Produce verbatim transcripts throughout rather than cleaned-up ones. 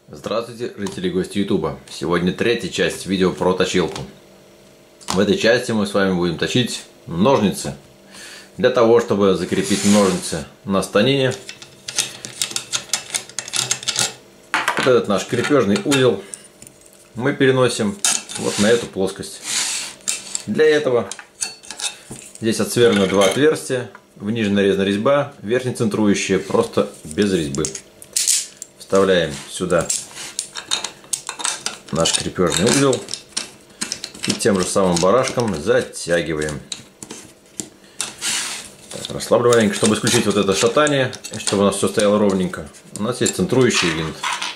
Здравствуйте, жители и гости ютуба. Сегодня третья часть видео про точилку. В этой части мы с вами будем точить ножницы. Для того, чтобы закрепить ножницы на станине, вот этот наш крепежный узел мы переносим вот на эту плоскость. Для этого здесь отсверлено два отверстия, в нижней нарезана резьба, верхняя центрующая просто без резьбы. Вставляем сюда наш крепежный узел и тем же самым барашком затягиваем. Так, расслабляем маленько, чтобы исключить вот это шатание, и чтобы у нас все стояло ровненько. У нас есть центрующий винт.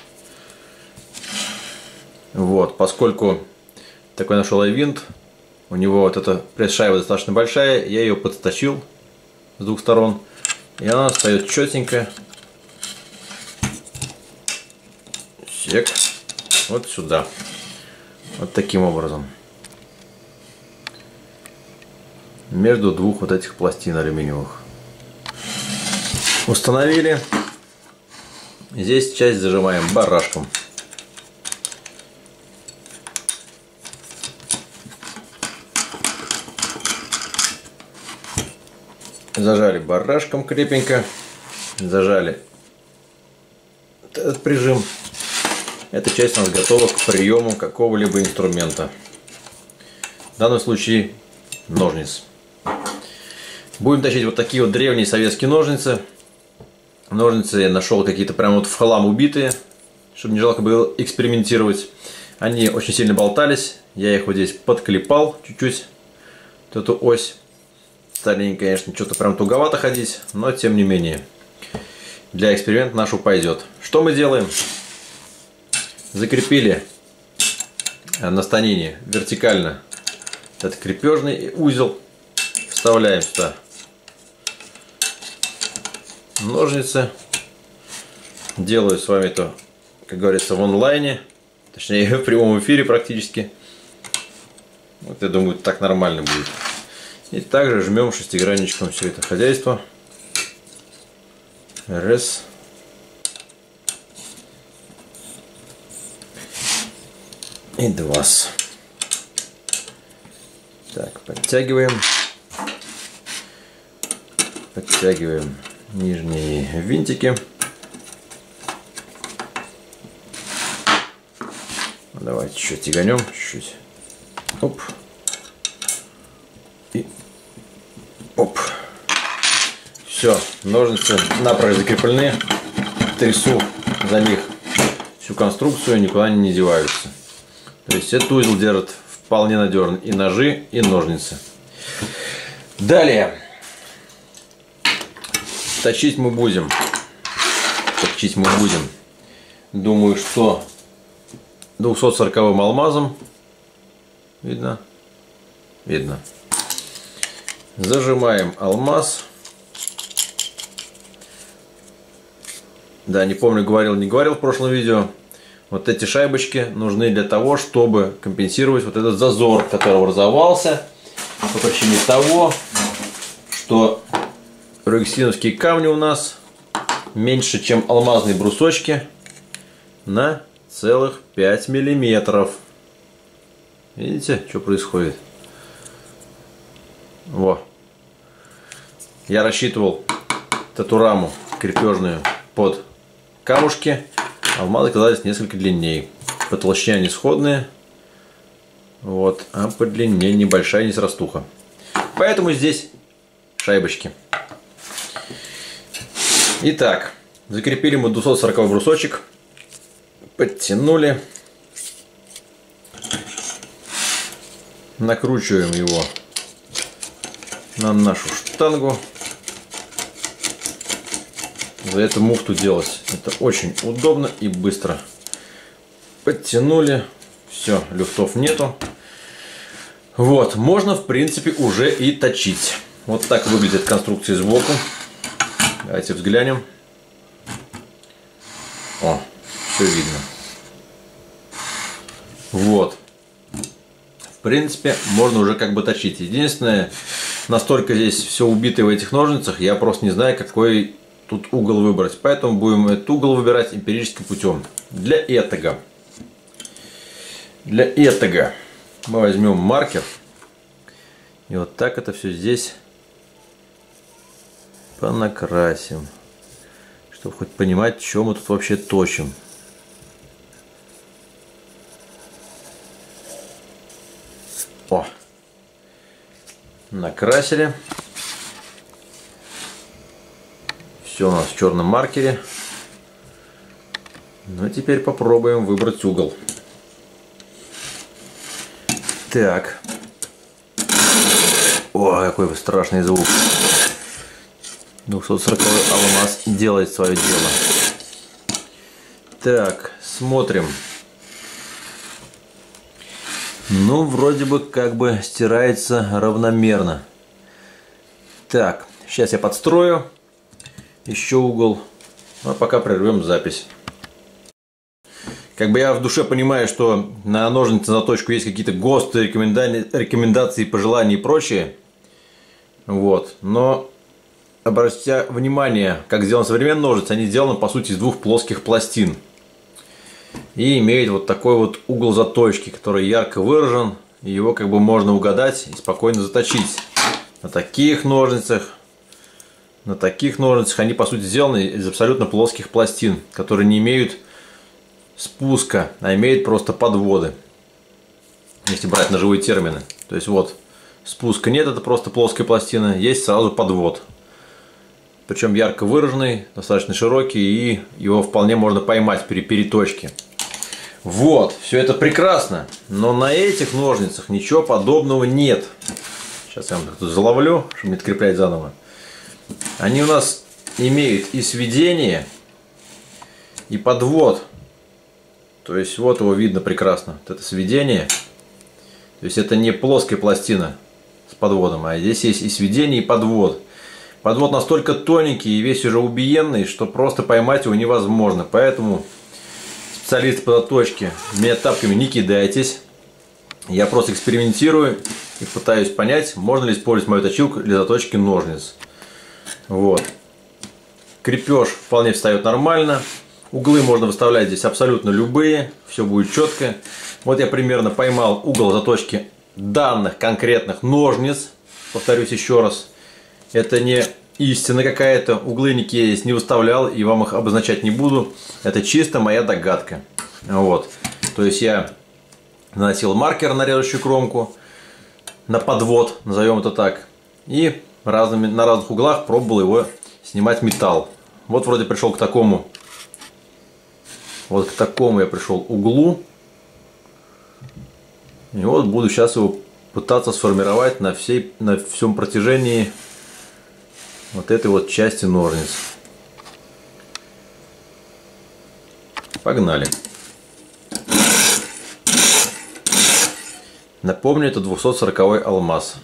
Вот, поскольку такой нашел я винт, у него вот эта пресс-шайба достаточно большая, я ее подточил с двух сторон, и она встает четенько. Сек. Вот сюда. Вот таким образом. Между двух вот этих пластин алюминиевых. Установили. Здесь часть зажимаем барашком. Зажали барашком крепенько. Зажали этот прижим. Эта часть у нас готова к приему какого-либо инструмента. В данном случае ножниц. Будем точить вот такие вот древние советские ножницы. Ножницы я нашел какие-то прям вот в хлам убитые, чтобы не жалко было экспериментировать. Они очень сильно болтались. Я их вот здесь подклепал чуть-чуть. Вот эту ось. Стали, конечно, что-то прям туговато ходить, но тем не менее. Для эксперимента нашу пойдет. Что мы делаем? Закрепили на станине вертикально этот крепежный узел. Вставляем сюда ножницы. Делаю с вами это, как говорится, в онлайне. Точнее, в прямом эфире практически. Вот я думаю, так нормально будет. И также жмем шестигранничком все это хозяйство. Раз. И два. Так, подтягиваем. Подтягиваем нижние винтики. Давайте еще тяганем чуть-чуть. Оп. И оп. Все, ножницы напрочь закреплены. Трясу за них всю конструкцию, никуда они не деваются. То есть этот узел держит вполне надежно и ножи, и ножницы. Далее. Точить мы будем. Точить мы будем. Думаю, что двухсотсороковым алмазом. Видно? Видно. Зажимаем алмаз. Да, не помню, говорил, не говорил в прошлом видео. Вот эти шайбочки нужны для того, чтобы компенсировать вот этот зазор, который образовался по причине того, что рюксиновские камни у нас меньше, чем алмазные брусочки на целых пять миллиметров. Видите, что происходит? Во. Я рассчитывал эту раму крепежную под камушки. Алмазы оказались несколько длиннее. По толщине они сходные. Вот. А по длине небольшая несрастуха. Поэтому здесь шайбочки. Итак, закрепили мы двухсотсороковой брусочек. Подтянули. Накручиваем его на нашу штангу. За эту муфту делать это очень удобно и быстро. Подтянули. Все, люфтов нету. Вот, можно в принципе уже и точить. Вот так выглядит конструкция сбоку. Давайте взглянем. О, все видно. Вот. В принципе, можно уже как бы точить. Единственное, настолько здесь все убито в этих ножницах, я просто не знаю, какой тут угол выбрать. Поэтому будем этот угол выбирать эмпирическим путем. для этого, для этого мы возьмем маркер и вот так это все здесь понакрасим, чтобы хоть понимать, что мы тут вообще точим. О, накрасили. Все у нас в черном маркере. Ну, теперь попробуем выбрать угол. Так. О, какой страшный звук. двухсот сороковой алмаз делает свое дело. Так, смотрим. Ну, вроде бы как бы стирается равномерно. Так, сейчас я подстрою еще угол. А пока прервем запись. Как бы я в душе понимаю, что на ножницы на точку есть какие-то ГОСТы, рекомендации, пожелания и прочее. Вот. Но, обратите внимание, как сделаны современные ножницы, они сделаны по сути из двух плоских пластин. И имеют вот такой вот угол заточки, который ярко выражен. И его как бы можно угадать и спокойно заточить. На таких ножницах, на таких ножницах они по сути сделаны из абсолютно плоских пластин, которые не имеют спуска, а имеют просто подводы, если брать ножевые термины. То есть вот спуска нет, это просто плоская пластина, есть сразу подвод, причем ярко выраженный, достаточно широкий, и его вполне можно поймать при переточке. Вот, все это прекрасно, но на этих ножницах ничего подобного нет. Сейчас я вам тут заловлю, чтобы не откреплять заново. Они у нас имеют и сведение, и подвод. То есть вот его видно прекрасно. Вот это сведение. То есть это не плоская пластина с подводом, а здесь есть и сведение, и подвод. Подвод настолько тоненький и весь уже убиенный, что просто поймать его невозможно. Поэтому специалисты по заточке, меня тапками не кидайтесь. Я просто экспериментирую и пытаюсь понять, можно ли использовать мою точилку для заточки ножниц. Вот. Крепеж вполне встает нормально. Углы можно выставлять здесь абсолютно любые, все будет четко. Вот я примерно поймал угол заточки данных конкретных ножниц. Повторюсь еще раз, это не истина какая-то, углы никакие я здесь не выставлял и вам их обозначать не буду. Это чисто моя догадка. Вот. То есть я наносил маркер на режущую кромку, на подвод, назовем это так, и разными, на разных углах пробовал его снимать металл. Вот вроде пришел к такому. Вот к такому я пришел углу. И вот буду сейчас его пытаться сформировать на, всей, на всем протяжении вот этой вот части ножниц. Погнали. Напомню, это двухсот сороковой алмаз.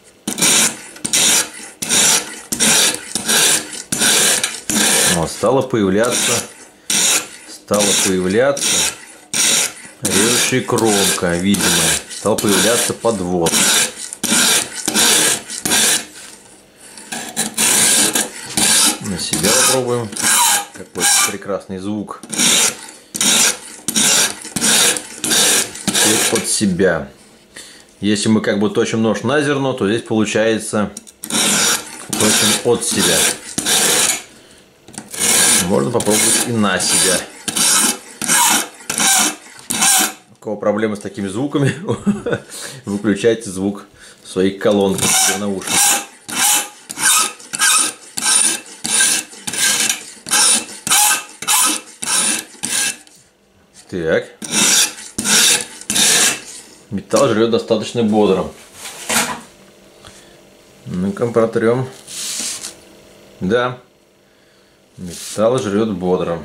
Вот, стало появляться... Стала появляться режущая кромка, видимая. Стал появляться подвод. На себя попробуем. Какой прекрасный звук. Теперь под себя. Если мы как бы точим нож на зерно, то здесь получается точим от себя. Можно попробовать и на себя. У кого проблемы с такими звуками, выключайте звук своей колонки в наушниках. Так. Металл жрет достаточно бодро. Ну-ка протрем. Да. Металл жрет бодро.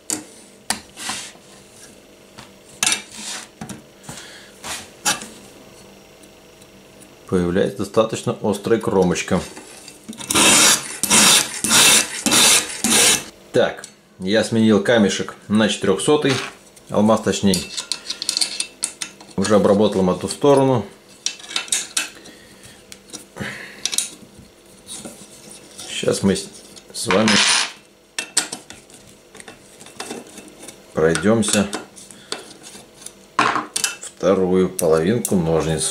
Появляется достаточно острая кромочка. Так, я сменил камешек на четырехсотый, алмаз точнее. Уже обработал им эту сторону. Сейчас мы с вами пройдемся вторую половинку ножниц.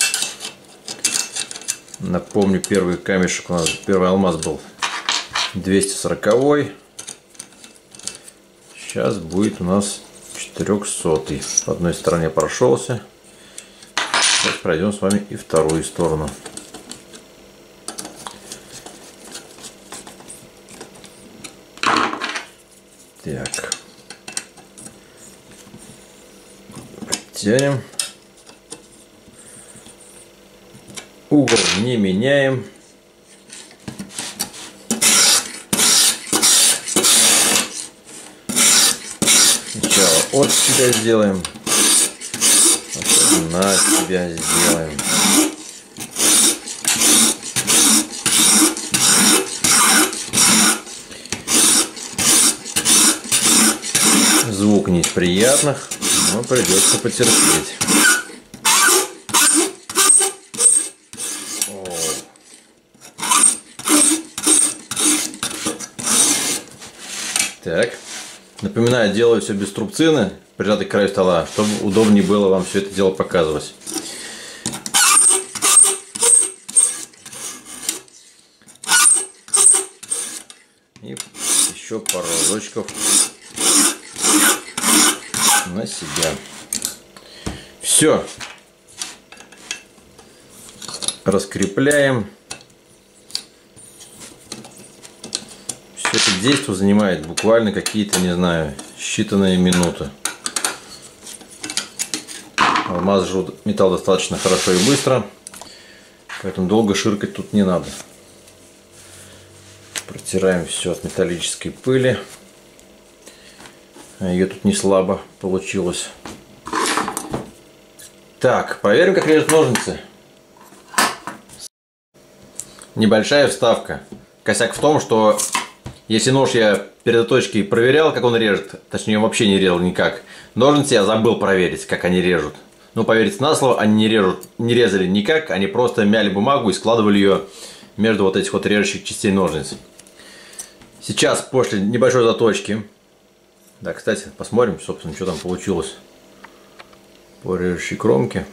Напомню, первый камешек у нас, первый алмаз был двести сороковой. Сейчас будет у нас четырехсотый. По одной стороне прошелся. Сейчас пройдем с вами и вторую сторону. Так. Подтянем. Угол не меняем. Сначала от себя сделаем, потом на себя сделаем. Звук не из приятных, но придется потерпеть. Так, напоминаю, делаю все без трубцины, прижатой к краю стола, чтобы удобнее было вам все это дело показывать. И еще пару разочков на себя. Все. Раскрепляем. Это действие занимает буквально какие-то, не знаю, считанные минуты. Алмаз жжет металл достаточно хорошо и быстро, поэтому долго ширкать тут не надо. Протираем все от металлической пыли. Ее тут не слабо получилось. Так, проверим, как режут ножницы. Небольшая вставка. Косяк в том, что если нож я перед заточкой проверял, как он режет, точнее вообще не резал никак, ножницы я забыл проверить, как они режут. Но поверьте на слово, они не, режут, не резали никак, они просто мяли бумагу и складывали ее между вот этих вот режущих частей ножниц. Сейчас после небольшой заточки, да, кстати, посмотрим, собственно, что там получилось по режущей кромке.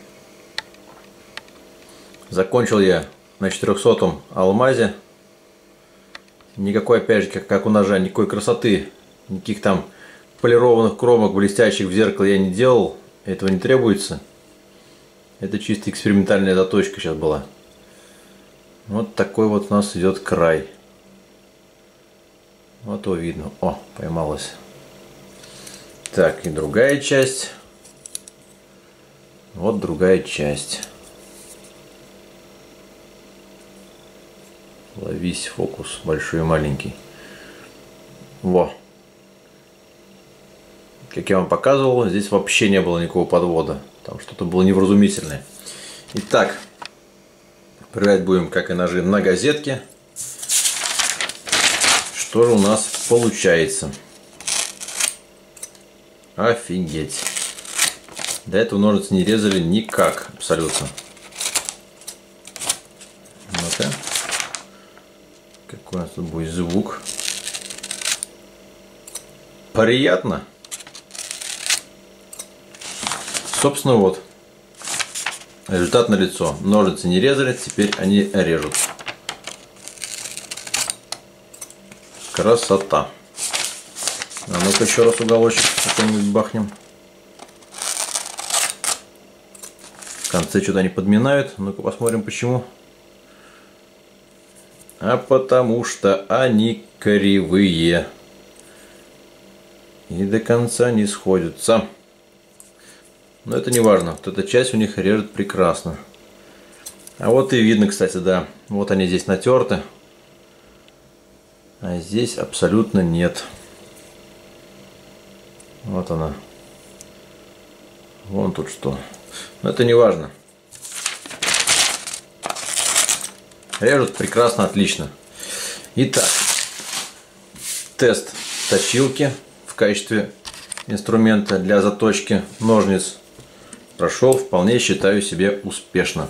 Закончил я на четырехсотом алмазе. Никакой, опять же, как, как у ножа, никакой красоты, никаких там полированных кромок, блестящих в зеркале я не делал. Этого не требуется. Это чисто экспериментальная заточка сейчас была. Вот такой вот у нас идет край. Вот его видно. О, поймалась. Так, и другая часть. Вот другая часть. Ловись, фокус большой и маленький. Во. Как я вам показывал, здесь вообще не было никакого подвода. Там что-то было невразумительное. Итак, проверять будем, как и ножи на газетке. Что же у нас получается? Офигеть. До этого ножницы не резали никак, абсолютно. Ну-ка. Какой у нас тут будет звук? Приятно. Собственно, вот. Результат налицо. Ножницы не резали, теперь они режут. Красота. А ну-ка еще раз уголочек какой-нибудь бахнем. В конце что-то они подминают. Ну-ка посмотрим почему. А потому что они кривые. И до конца не сходятся. Но это не важно. Вот эта часть у них режет прекрасно. А вот и видно, кстати, да. Вот они здесь натерты. А здесь абсолютно нет. Вот она. Вон тут что. Но это не важно. Режут прекрасно, отлично. Итак, тест точилки в качестве инструмента для заточки ножниц прошел, вполне считаю себе успешно.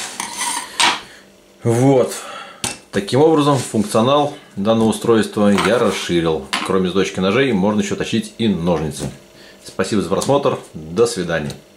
Вот. Таким образом, функционал данного устройства я расширил. Кроме заточки ножей, можно еще точить и ножницы. Спасибо за просмотр. До свидания.